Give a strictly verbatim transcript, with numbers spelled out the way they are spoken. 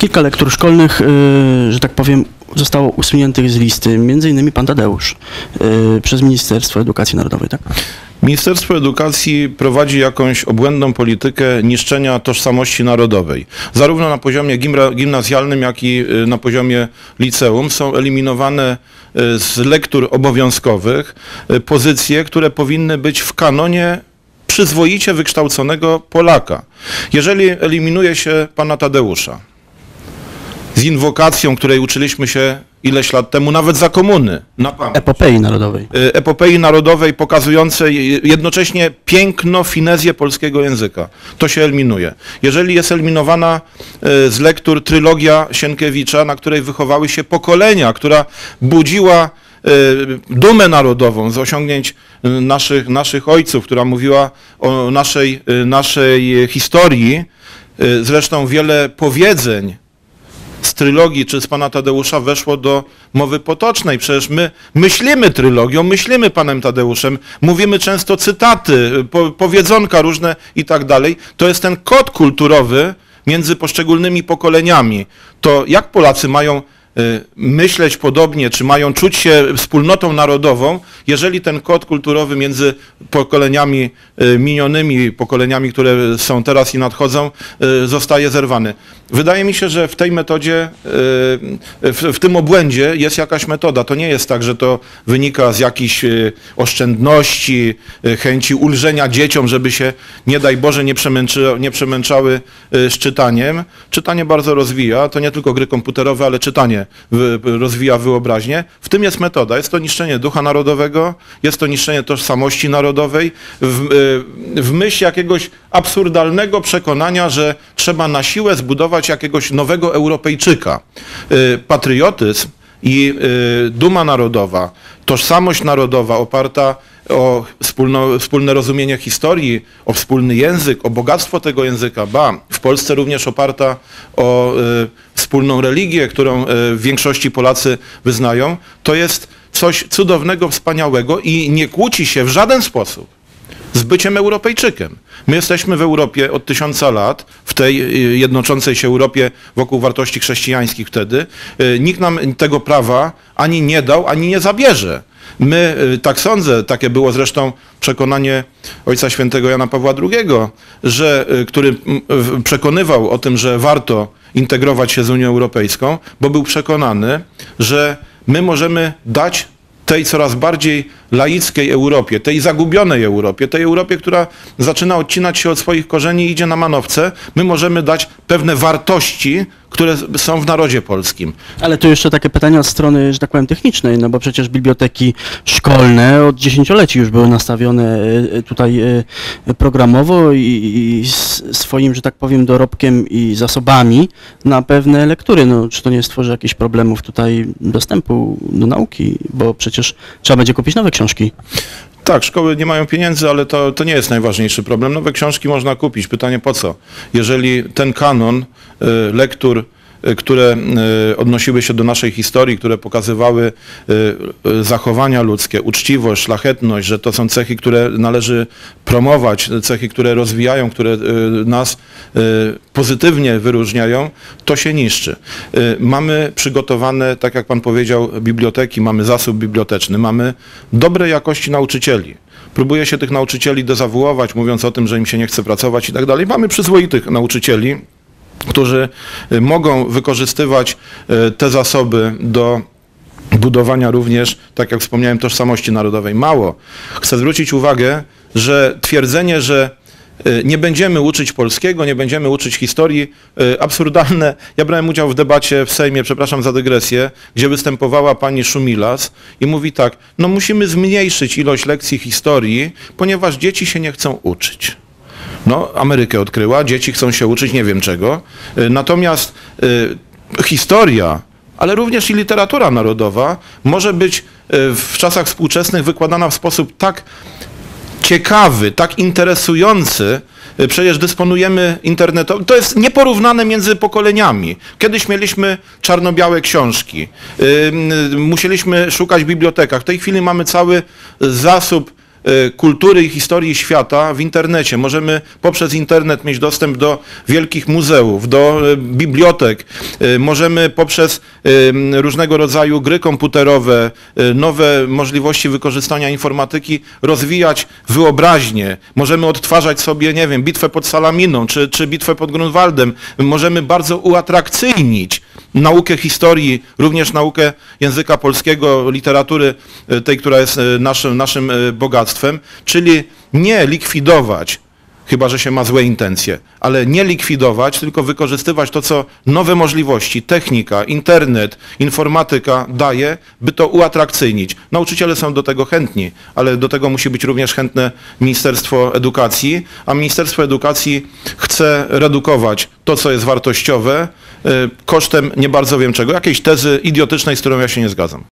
Kilka lektur szkolnych, że tak powiem, zostało usuniętych z listy, między innymi Pan Tadeusz, przez Ministerstwo Edukacji Narodowej, tak? Ministerstwo Edukacji prowadzi jakąś obłędną politykę niszczenia tożsamości narodowej. Zarówno na poziomie gimnazjalnym, jak i na poziomie liceum są eliminowane z lektur obowiązkowych pozycje, które powinny być w kanonie przyzwoicie wykształconego Polaka. Jeżeli eliminuje się pana Tadeusza z inwokacją, której uczyliśmy się ileś lat temu, nawet za komuny, na pamięć. Epopei narodowej. Epopei narodowej pokazującej jednocześnie piękno, finezję polskiego języka. To się eliminuje. Jeżeli jest eliminowana z lektur trylogia Sienkiewicza, na której wychowały się pokolenia, która budziła dumę narodową z osiągnięć naszych, naszych ojców, która mówiła o naszej, naszej historii, zresztą wiele powiedzeń z trylogii czy z pana Tadeusza weszło do mowy potocznej. Przecież my myślimy trylogią, myślimy panem Tadeuszem, mówimy często cytaty, po, powiedzonka różne i tak dalej. To jest ten kod kulturowy między poszczególnymi pokoleniami. To jak Polacy mają myśleć podobnie, czy mają czuć się wspólnotą narodową, jeżeli ten kod kulturowy między pokoleniami minionymi, pokoleniami, które są teraz i nadchodzą, zostaje zerwany. Wydaje mi się, że w tej metodzie, w, w tym obłędzie jest jakaś metoda. To nie jest tak, że to wynika z jakichś oszczędności, chęci ulżenia dzieciom, żeby się, nie daj Boże, nie, przemęczy, nie przemęczały z czytaniem. Czytanie bardzo rozwija, to nie tylko gry komputerowe, ale czytanie rozwija wyobraźnię. W tym jest metoda. Jest to niszczenie ducha narodowego, jest to niszczenie tożsamości narodowej w, w myśl jakiegoś absurdalnego przekonania, że trzeba na siłę zbudować jakiegoś nowego Europejczyka. Patriotyzm i duma narodowa, tożsamość narodowa oparta o wspólno, wspólne rozumienie historii, o wspólny język, o bogactwo tego języka, ba, w Polsce również oparta o y, wspólną religię, którą y, w większości Polacy wyznają, to jest coś cudownego, wspaniałego i nie kłóci się w żaden sposób z byciem Europejczykiem. My jesteśmy w Europie od tysiąca lat, w tej jednoczącej się Europie wokół wartości chrześcijańskich wtedy. Nikt nam tego prawa ani nie dał, ani nie zabierze. My, tak sądzę, takie było zresztą przekonanie Ojca Świętego Jana Pawła drugiego, że, który przekonywał o tym, że warto integrować się z Unią Europejską, bo był przekonany, że my możemy dać tej coraz bardziej laickiej Europie, tej zagubionej Europie, tej Europie, która zaczyna odcinać się od swoich korzeni i idzie na manowce, my możemy dać pewne wartości, które są w narodzie polskim. Ale tu jeszcze takie pytanie od strony, że tak powiem, technicznej, no bo przecież biblioteki szkolne od dziesięcioleci już były nastawione tutaj programowo i, i swoim, że tak powiem, dorobkiem i zasobami na pewne lektury. No, czy to nie stworzy jakichś problemów tutaj dostępu do nauki, bo przecież trzeba będzie kupić nowe książki. Tak, szkoły nie mają pieniędzy, ale to, to nie jest najważniejszy problem. Nowe książki można kupić. Pytanie po co? Jeżeli ten kanon y, lektur, y, które y, odnosiły się do naszej historii, które pokazywały y, y, zachowania ludzkie, uczciwość, szlachetność, że to są cechy, które należy promować, cechy, które rozwijają, które y, nas y, pozytywnie wyróżniają, to się niszczy. Y, mamy przygotowane, tak jak pan powiedział, biblioteki, mamy zasób biblioteczny, mamy dobrej jakości nauczycieli. Próbuje się tych nauczycieli dezawuować, mówiąc o tym, że im się nie chce pracować i tak dalej. Mamy przyzwoitych nauczycieli, którzy mogą wykorzystywać te zasoby do budowania również, tak jak wspomniałem, tożsamości narodowej. Mało. Chcę zwrócić uwagę, że twierdzenie, że nie będziemy uczyć polskiego, nie będziemy uczyć historii, absurdalne. Ja brałem udział w debacie w Sejmie, przepraszam za dygresję, gdzie występowała pani Szumilas i mówi tak, no musimy zmniejszyć ilość lekcji historii, ponieważ dzieci się nie chcą uczyć. No, Amerykę odkryła, dzieci chcą się uczyć nie wiem czego, natomiast y, historia, ale również i literatura narodowa może być w czasach współczesnych wykładana w sposób tak ciekawy, tak interesujący, przecież dysponujemy internetowym, to jest nieporównane między pokoleniami. Kiedyś mieliśmy czarno-białe książki, yy, musieliśmy szukać w bibliotekach, w tej chwili mamy cały zasób y, kultury i historii świata w internecie. Możemy poprzez internet mieć dostęp do wielkich muzeów, do y, bibliotek. Y, możemy poprzez y, różnego rodzaju gry komputerowe, y, nowe możliwości wykorzystania informatyki rozwijać wyobraźnię. Możemy odtwarzać sobie, nie wiem, bitwę pod Salaminą czy, czy bitwę pod Grunwaldem. Możemy bardzo uatrakcyjnić naukę historii, również naukę języka polskiego, literatury tej, która jest naszym, naszym bogactwem, czyli nie likwidować, chyba że się ma złe intencje, ale nie likwidować, tylko wykorzystywać to, co nowe możliwości, technika, internet, informatyka daje, by to uatrakcyjnić. Nauczyciele są do tego chętni, ale do tego musi być również chętne Ministerstwo Edukacji, a Ministerstwo Edukacji chce redukować to, co jest wartościowe, kosztem nie bardzo wiem czego, jakiejś tezy idiotycznej, z którą ja się nie zgadzam.